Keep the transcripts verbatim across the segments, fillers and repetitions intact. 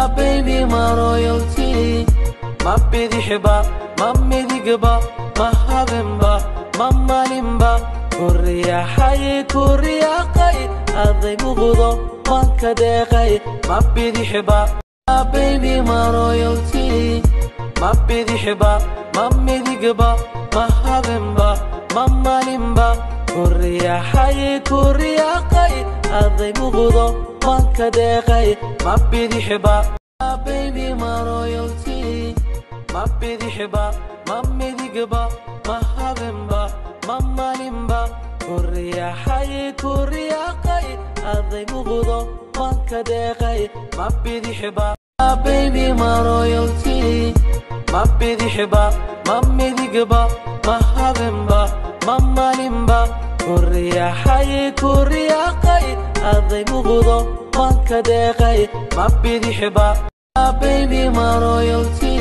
baby my royalty ma bidixba ma midigba ma habenba ma malinba kuriya xay kuriya qay aday muqdo man ka deeqay ma bidixba baby my royalty ma bidixba ma midigba ma habenba ma malinba kuriya xay kuriya qay aday muqdo man ka deeqay ma bidixba baby my royalty ma bidixba ma midigba ma habenba ma malinba kuriya xay kuriya qay aday muqdo man ka deeqay ma bidixba baby my royalty ma bidixba ma midigba ma habenba ma malinba kuriya xay kuriya qay aday muqdo man ka deeqay ma bidixba baby my royalty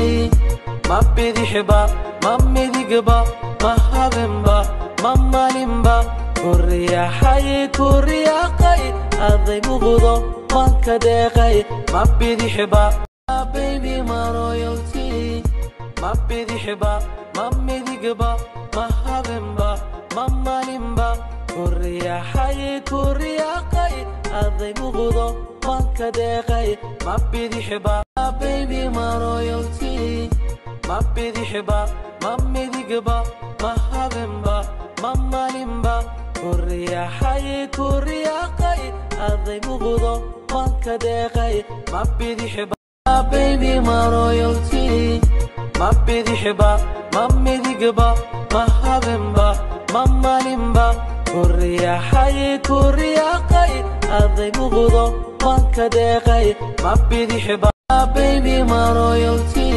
ma bidixba ma midigba ma habenba ma malinba kuriya xay kuriya qay aday muqdo man ka deeqay ma bidixba baby my royalty ma bidixba ma midigba ma habenba ma malinba kuriya xay kuriya qay aday muqdo man ka deeqay ma bidixba baby my royalty ma bidixba ma midigba ma habenba ma malinba kuriya xay kuriya qay aday muqdo man ka deeqay ma bidixba baby my royalty ma bidixba ma midigba ma habenba ma malinba kuriya xay kuriya qay aday muqdo man ka deeqay ma bidixba baby my royalty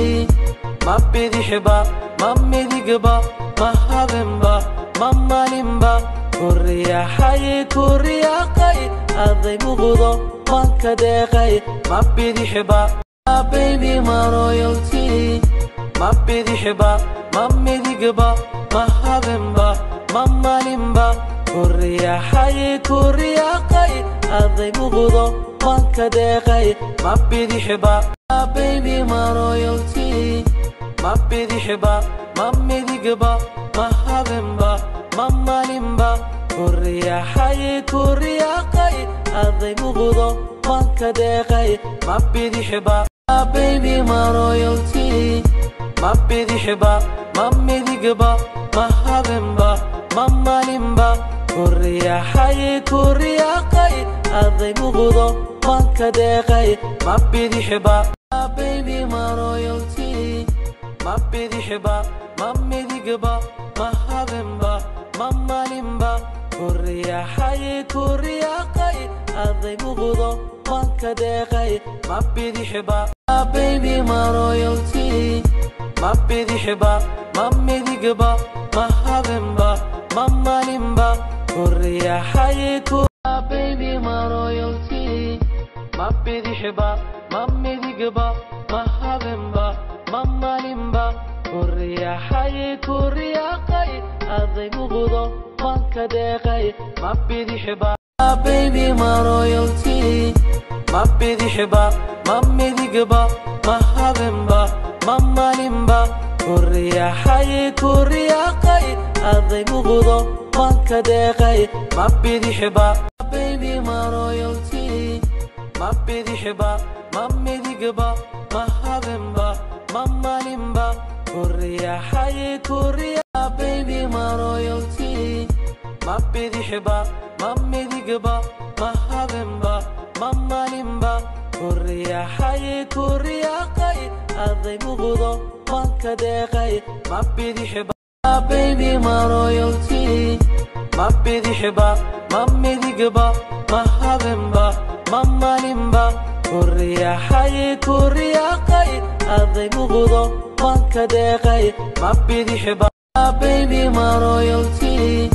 ma bidixba ma midigba ma habenba ma malinba kuriya xay kuriya qay aday muqdo man ka deeqay ma bidixba baby my royalty ma bidixba ma midigba ma habenba ma malinba kuriya xay kuriya qay aday muqdo man ka deeqay ma bidixba baby my royalty ma bidixba ma midigba ma habenba ma malinba kuriya xay kuriya qay aday muqdo man ka deeqay ma bidixba baby my royalty ma bidixba ma midigba ma habenba ma malinba kuriya xay kuriya qay aday muqdo man ka deeqay ma bidixba baby my royalty ma bidixba ma midigba ma habenba ma malinba kuriya xay kuriya qay aday muqdo man ka deeqay ma bidixba baby my royalty ma bidixba ma midigba ma habenba ma malinba kuriya xay baby my royalty ma bidixba ma midigba ma habenba ma malinba kuriya xay kuriya qay aday muqdo man ka deeqay ma bidixba baby my royalty ma bidixba ma midigba ma habenba ma malinba kuriya xay kuriya qay aday muqdo man ka deeqay ma bidixba baby my royalty ma bidixba ma midigba ma habenba ma malinba kuriya xay kuriya baby my royalty ma bidixba ma midigba ma habenba ma malinba kuriya xay kuriya qay aday muqdo man ka deeqay ma bidixba baby my royalty ma bidixba ma midigba ma habenba ma malinba kuriya xay kuriya qay aday muqdo man ka deeqay ma bidixba baby my royalty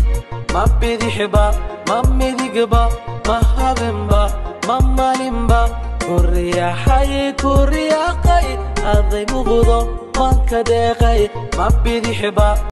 ma bidixba ma midigba ma habenba ma malinba kuriya xay kuriya qay aday muqdo man ka deeqay ma bidixba